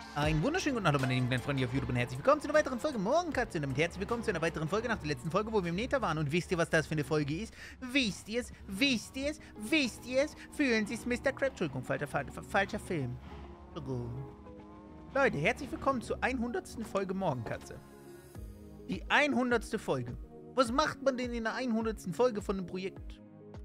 Einen wunderschönen guten Abend, meine lieben kleinen Freunde auf YouTube und herzlich willkommen zu einer weiteren Folge Morgenkatze und damit herzlich willkommen zu einer weiteren Folge nach der letzten Folge, wo wir im Nether waren. Und wisst ihr, was das für eine Folge ist? Wisst ihr es? Wisst ihr es? Wisst ihr es? Fühlen Sie es, Mr. Crab? Entschuldigung, falscher Film. Leute, herzlich willkommen zur 100. Folge Morgenkatze. Die 100. Folge. Was macht man denn in der 100. Folge von einem Projekt?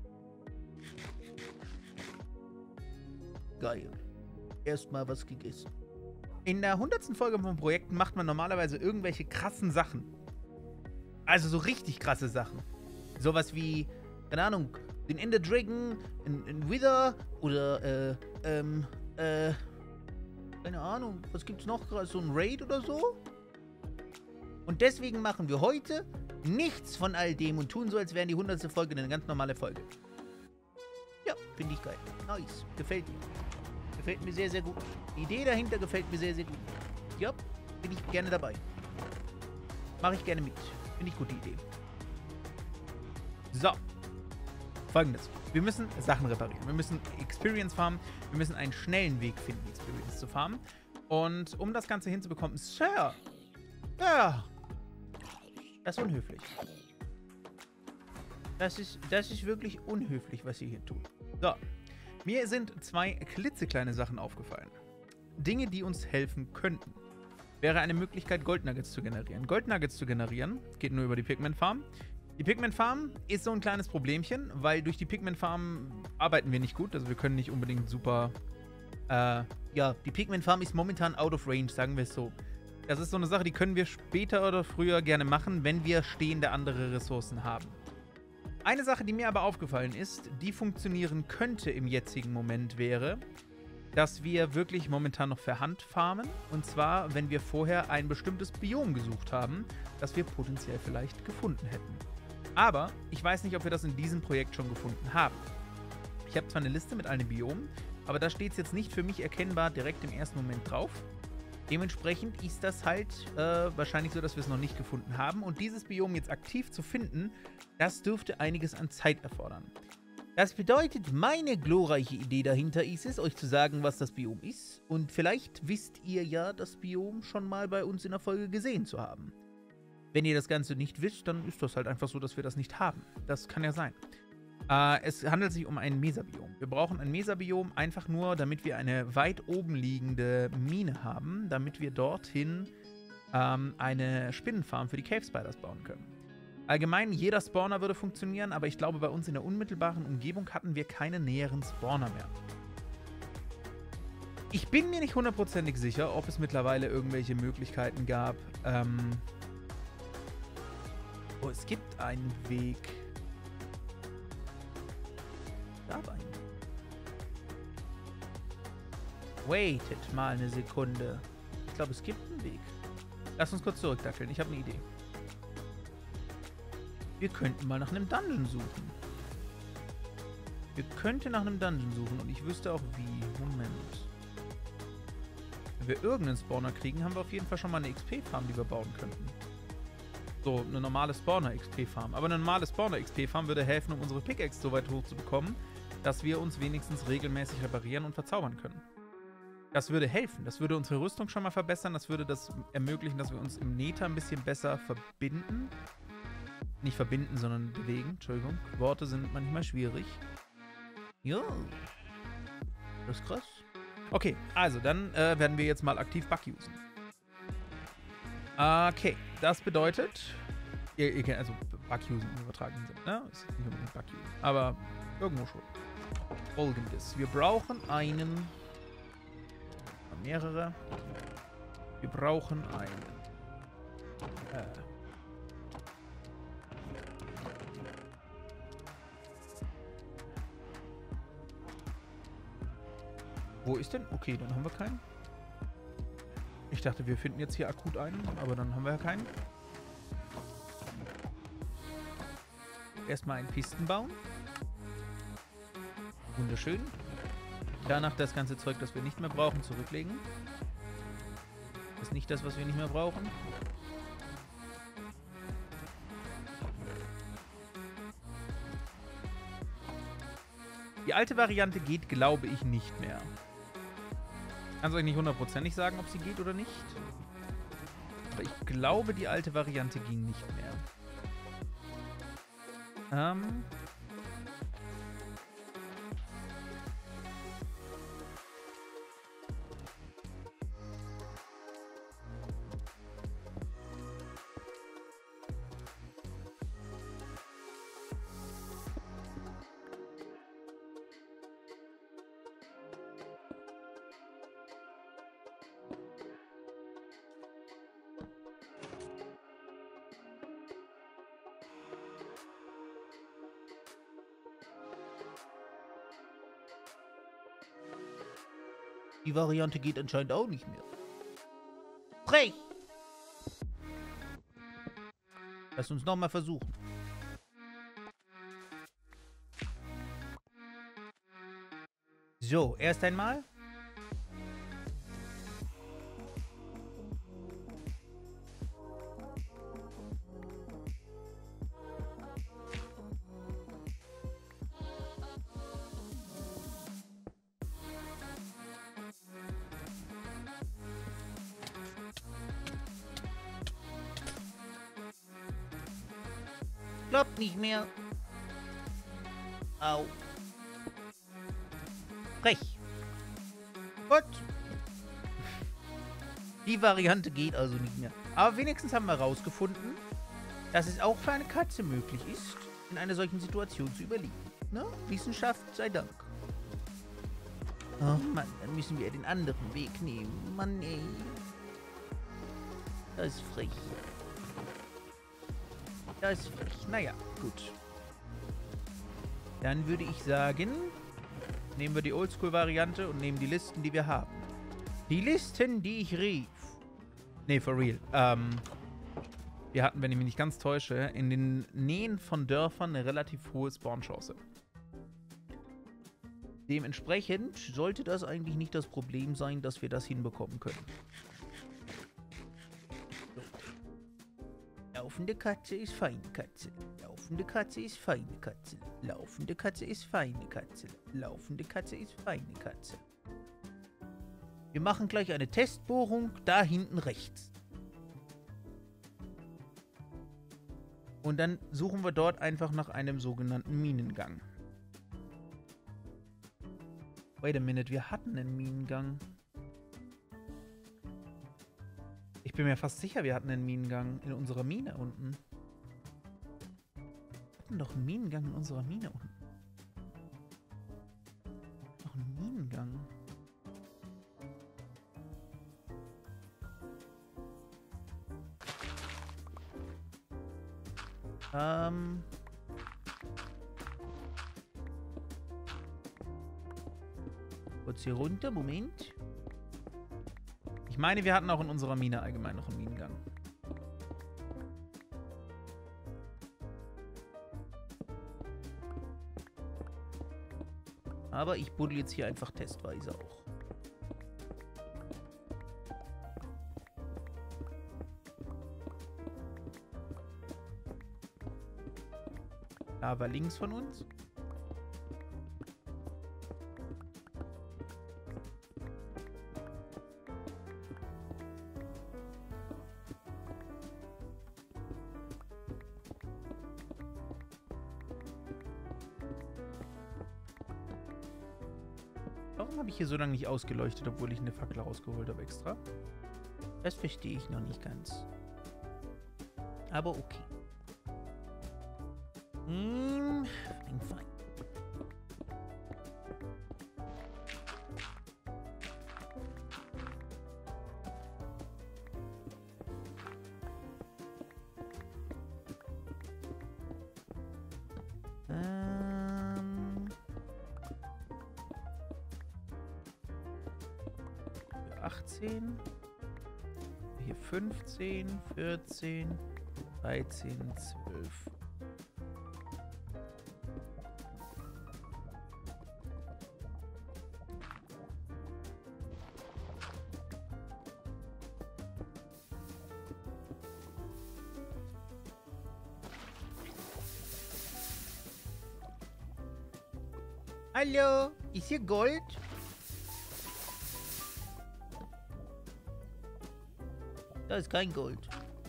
Geil. Erstmal was gegessen. In der 100. Folge von Projekten macht man normalerweise irgendwelche krassen Sachen. Also so richtig krasse Sachen. Sowas wie, keine Ahnung, den Ender Dragon, ein Wither oder, keine Ahnung, was gibt's noch gerade? So ein Raid oder so? Und deswegen machen wir heute nichts von all dem und tun so, als wären die 100. Folge eine ganz normale Folge. Ja, finde ich geil. Nice. Gefällt mir. Gefällt mir sehr, sehr gut. Die Idee dahinter gefällt mir sehr, sehr gut. Ja, bin ich gerne dabei. Mache ich gerne mit. Finde ich gute Idee. So. Folgendes. Wir müssen Sachen reparieren. Wir müssen Experience farmen. Wir müssen einen schnellen Weg finden, Experience zu farmen. Und um das Ganze hinzubekommen, Sir! Ja! Das ist unhöflich. Das ist wirklich unhöflich, was ihr hier tut. So. Mir sind zwei klitzekleine Sachen aufgefallen. Dinge, die uns helfen könnten. Wäre eine Möglichkeit, Goldnuggets zu generieren. Goldnuggets zu generieren geht nur über die Pigment Farm. Die Pigment Farm ist so ein kleines Problemchen, weil durch die Pigment Farm arbeiten wir nicht gut. Also wir können nicht unbedingt super... ja, die Pigment Farm ist momentan out of range, sagen wir es so. Das ist so eine Sache, die können wir später oder früher gerne machen, wenn wir stehende andere Ressourcen haben. Eine Sache, die mir aber aufgefallen ist, die funktionieren könnte im jetzigen Moment, wäre, dass wir wirklich momentan noch per Hand farmen. Und zwar, wenn wir vorher ein bestimmtes Biom gesucht haben, das wir potenziell vielleicht gefunden hätten. Aber ich weiß nicht, ob wir das in diesem Projekt schon gefunden haben. Ich habe zwar eine Liste mit allen Biomen, aber da steht es jetzt nicht für mich erkennbar direkt im ersten Moment drauf. Dementsprechend ist das halt wahrscheinlich so, dass wir es noch nicht gefunden haben. Und dieses Biom jetzt aktiv zu finden, das dürfte einiges an Zeit erfordern. Das bedeutet, meine glorreiche Idee dahinter ist es, euch zu sagen, was das Biom ist. Und vielleicht wisst ihr ja, das Biom schon mal bei uns in der Folge gesehen zu haben. Wenn ihr das Ganze nicht wisst, dann ist das halt einfach so, dass wir das nicht haben. Das kann ja sein. Es handelt sich um ein Mesabiom. Wir brauchen ein Mesabiom einfach nur, damit wir eine weit oben liegende Mine haben, damit wir dorthin eine Spinnenfarm für die Cave Spiders bauen können. Allgemein, jeder Spawner würde funktionieren, aber ich glaube, bei uns in der unmittelbaren Umgebung hatten wir keine näheren Spawner mehr. Ich bin mir nicht hundertprozentig sicher, ob es mittlerweile irgendwelche Möglichkeiten gab. Oh, es gibt einen Weg. Waitet mal eine Sekunde. Ich glaube, es gibt einen Weg. Lass uns kurz zurückdackeln. Ich habe eine Idee. Wir könnten mal nach einem Dungeon suchen. Wir könnten nach einem Dungeon suchen und ich wüsste auch wie. Moment. Wenn wir irgendeinen Spawner kriegen, haben wir auf jeden Fall schon mal eine XP-Farm, die wir bauen könnten. So, eine normale Spawner-XP-Farm. Aber eine normale Spawner-XP-Farm würde helfen, um unsere Pickaxe so weit hoch zu bekommen, dass wir uns wenigstens regelmäßig reparieren und verzaubern können. Das würde helfen. Das würde unsere Rüstung schon mal verbessern. Das würde das ermöglichen, dass wir uns im Nether ein bisschen besser verbinden. Nicht verbinden, sondern bewegen. Entschuldigung. Worte sind manchmal schwierig. Ja. Das ist krass. Okay, also dann werden wir jetzt mal aktiv Bug usen. Okay, das bedeutet... Ihr kennt also Bug usen im übertragenen Sinne, ne? Ist nicht unbedingt Bug usen, aber irgendwo schon. Folgendes. Wir brauchen einen... mehrere. Wir brauchen einen. Wo ist denn? Okay, dann haben wir keinen. Ich dachte, wir finden jetzt hier akut einen, aber dann haben wir ja keinen. Erstmal einen Pisten bauen. Wunderschön. Danach das ganze Zeug, das wir nicht mehr brauchen, zurücklegen. Das ist nicht das, was wir nicht mehr brauchen. Die alte Variante geht, glaube ich, nicht mehr. Kann es euch nicht hundertprozentig sagen, ob sie geht oder nicht. Aber ich glaube, die alte Variante ging nicht mehr. Die Variante geht anscheinend auch nicht mehr. Frech! Lass uns nochmal versuchen. So, erst einmal. Klappt nicht mehr. Au. Frech. Gut. Die Variante geht also nicht mehr. Aber wenigstens haben wir herausgefunden, dass es auch für eine Katze möglich ist, in einer solchen Situation zu überleben. Ne? Wissenschaft sei Dank. Oh Mann, dann müssen wir den anderen Weg nehmen. Mann, ey. Das ist frech. Das ist frech. Naja, gut. Dann würde ich sagen, nehmen wir die Oldschool-Variante und nehmen die Listen, die wir haben. Die Listen, die ich rief. Nee, for real. Wir hatten, wenn ich mich nicht ganz täusche, in den Nähen von Dörfern eine relativ hohe Spawnchance. Dementsprechend sollte das eigentlich nicht das Problem sein, dass wir das hinbekommen können. Laufende Katze ist feine Katze. Laufende Katze ist feine Katze. Laufende Katze ist feine Katze. Laufende Katze ist feine Katze. Wir machen gleich eine Testbohrung da hinten rechts. Und dann suchen wir dort einfach nach einem sogenannten Minengang. Wait a minute, wir hatten einen Minengang. Ich bin mir fast sicher, wir hatten einen Minengang in unserer Mine unten. Wir hatten doch einen Minengang in unserer Mine unten. Noch einen Minengang. Kurz hier runter, Moment. Ich meine, wir hatten auch in unserer Mine allgemein noch einen Minengang. Aber ich buddel jetzt hier einfach testweise auch. Lava links von uns. Warum habe ich hier so lange nicht ausgeleuchtet, obwohl ich eine Fackel rausgeholt habe extra? Das verstehe ich noch nicht ganz. Aber okay. Fein. Für 18. Hier 15, 14, 13, 12. Hallo, ist hier Gold? Da ist kein Gold.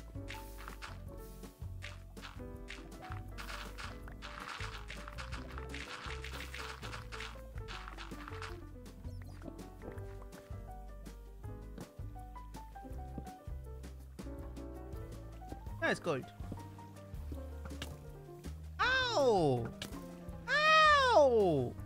Da ist Gold. Au! Au!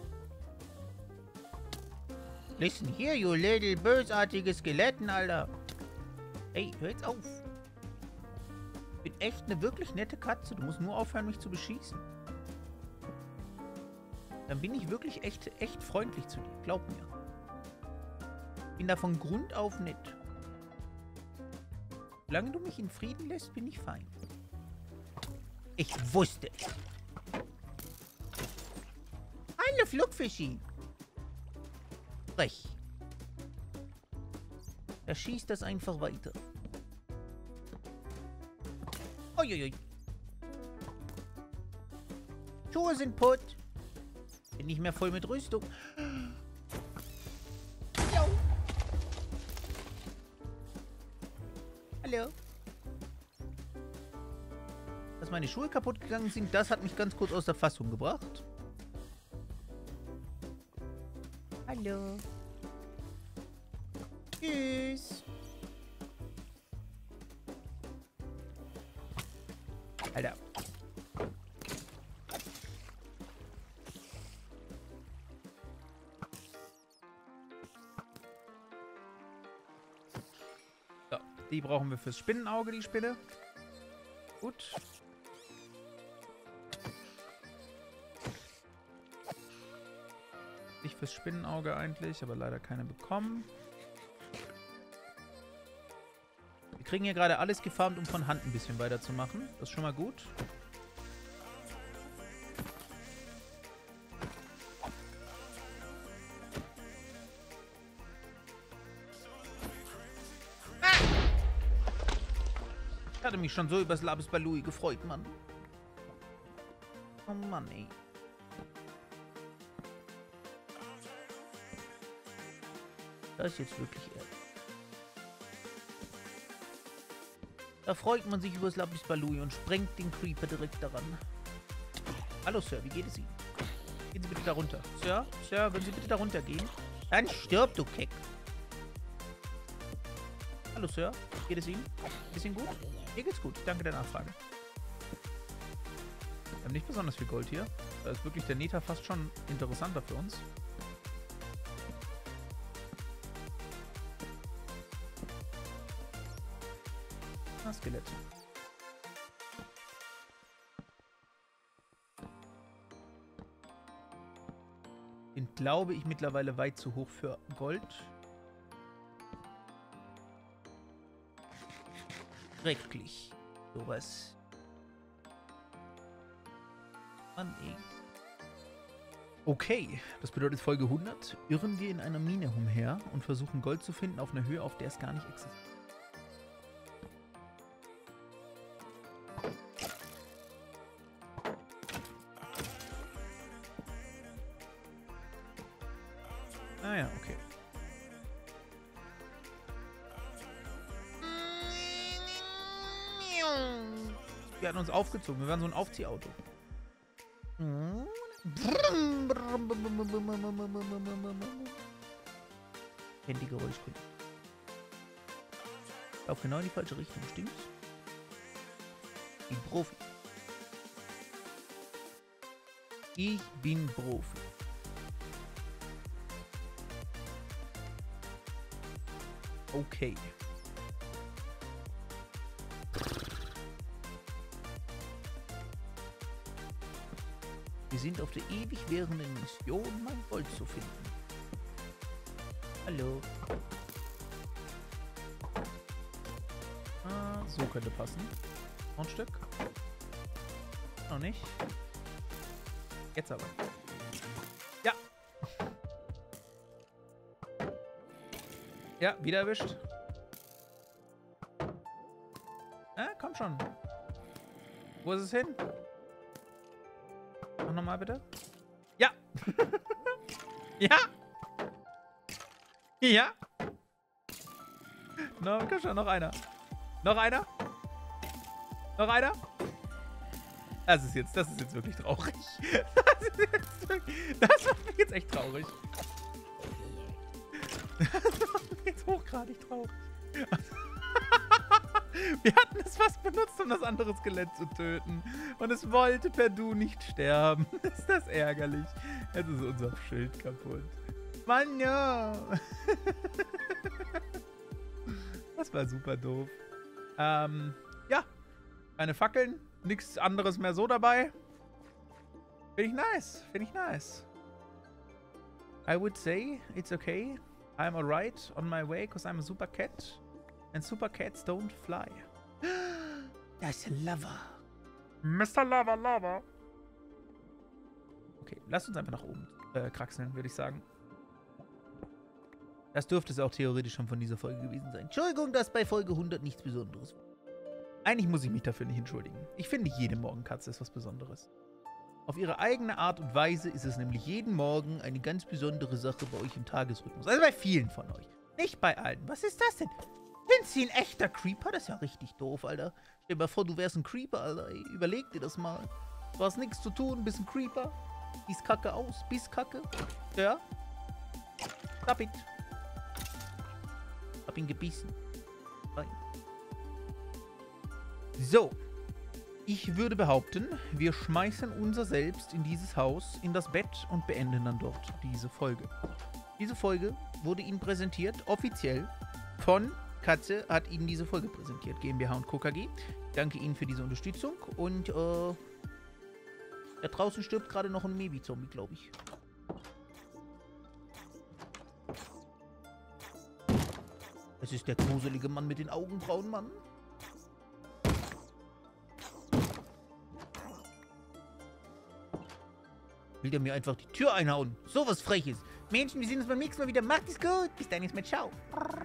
Listen here, you little bösartige Skeletten, Alter. Ey, hör jetzt auf. Ich bin echt eine wirklich nette Katze. Du musst nur aufhören, mich zu beschießen. Dann bin ich wirklich echt freundlich zu dir. Glaub mir. Ich bin da von Grund auf nett. Solange du mich in Frieden lässt, bin ich fein. Ich wusste es. Hallo, Flugfischi. Frech. Da schießt das einfach weiter. Uiuiui. Schuhe sind putt. Bin nicht mehr voll mit Rüstung. Hallo. Hallo. Dass meine Schuhe kaputt gegangen sind, das hat mich ganz kurz aus der Fassung gebracht. Hallo. Tschüss. Alter. So, die brauchen wir fürs Spinnenauge, die Spinne. Gut. Nicht fürs Spinnenauge eigentlich, aber leider keine bekommen. Wir kriegen hier gerade alles gefarmt, um von Hand ein bisschen weiterzumachen. Das ist schon mal gut. Ich hatte mich schon so über das Lapis Lazuli gefreut, Mann. Oh Mann, ey. Das ist jetzt wirklich ehrlich. Da freut man sich über das Lapis Lazuli und sprengt den Creeper direkt daran. Hallo, Sir, wie geht es Ihnen? Gehen Sie bitte da runter. Sir, Sir, wenn Sie bitte da runter gehen, dann stirb, du Keck. Hallo, Sir, geht es Ihnen? Geht es Ihnen gut? Mir geht's gut, danke der Nachfrage. Wir haben nicht besonders viel Gold hier. Da ist wirklich der Nether fast schon interessanter für uns. Skelett. Den glaube ich mittlerweile weit zu hoch für Gold. Schrecklich. Sowas. Mann, ey. Okay, das bedeutet Folge 100. Irren wir in einer Mine umher und versuchen Gold zu finden auf einer Höhe, auf der es gar nicht existiert. Ah ja, okay. Wir hatten uns aufgezogen. Wir waren so ein Aufziehauto. Kennt die Geräuschkunde. Ich laufe genau in die falsche Richtung, stimmt's? Ich bin Profi. Ich bin Profi. Okay. Wir sind auf der ewig währenden Mission, mein Gold zu finden. Hallo. Ah, so könnte passen. Noch ein Stück. Noch nicht. Jetzt aber. Ja. Ja, wieder erwischt. Ah, komm schon. Wo ist es hin? Noch nochmal bitte. Ja. Ja. Ja. No, komm schon, noch einer. Noch einer? Noch einer? Das ist jetzt wirklich traurig. Das macht mich jetzt echt traurig. Das macht mich jetzt hochgradig traurig. Wir hatten es fast benutzt, um das andere Skelett zu töten. Und es wollte per Du nicht sterben. Ist das ärgerlich. Jetzt ist unser Schild kaputt. Mann, ja. Das war super doof. Ja. Keine Fackeln. Nichts anderes mehr so dabei. Finde ich nice. Finde ich nice. I would say it's okay. I'm alright on my way, because I'm a super cat. And super cats don't fly. Das ist Lava. Mr. Lava, Lava. Okay, lasst uns einfach nach oben kraxeln, würde ich sagen. Das dürfte es auch theoretisch schon von dieser Folge gewesen sein. Entschuldigung, dass bei Folge 100 nichts Besonderes war. Eigentlich muss ich mich dafür nicht entschuldigen. Ich finde, jede Morgenkatze ist was Besonderes. Auf ihre eigene Art und Weise ist es nämlich jeden Morgen eine ganz besondere Sache bei euch im Tagesrhythmus. Also bei vielen von euch. Nicht bei allen. Was ist das denn? Sind Sie ein echter Creeper? Das ist ja richtig doof, Alter. Stell dir mal vor, du wärst ein Creeper, Alter. Ey, überleg dir das mal. Du hast nichts zu tun, bist ein Creeper. Siehst kacke aus. Bist kacke. Ja. Stop it. Hab ihn gebissen. Nein. So. Ich würde behaupten, wir schmeißen unser Selbst in dieses Haus, in das Bett und beenden dann dort diese Folge. Diese Folge wurde Ihnen präsentiert, offiziell, von Katze hat Ihnen diese Folge präsentiert, GmbH und Co. KG. Ich danke Ihnen für diese Unterstützung und da draußen stirbt gerade noch ein Mebi-Zombie, glaube ich. Das ist der gruselige Mann mit den Augenbrauen, Mann. Will der mir einfach die Tür einhauen? So was Freches. Menschen, wir sehen uns beim nächsten Mal wieder. Macht es gut. Bis dann, jetzt mal ciao.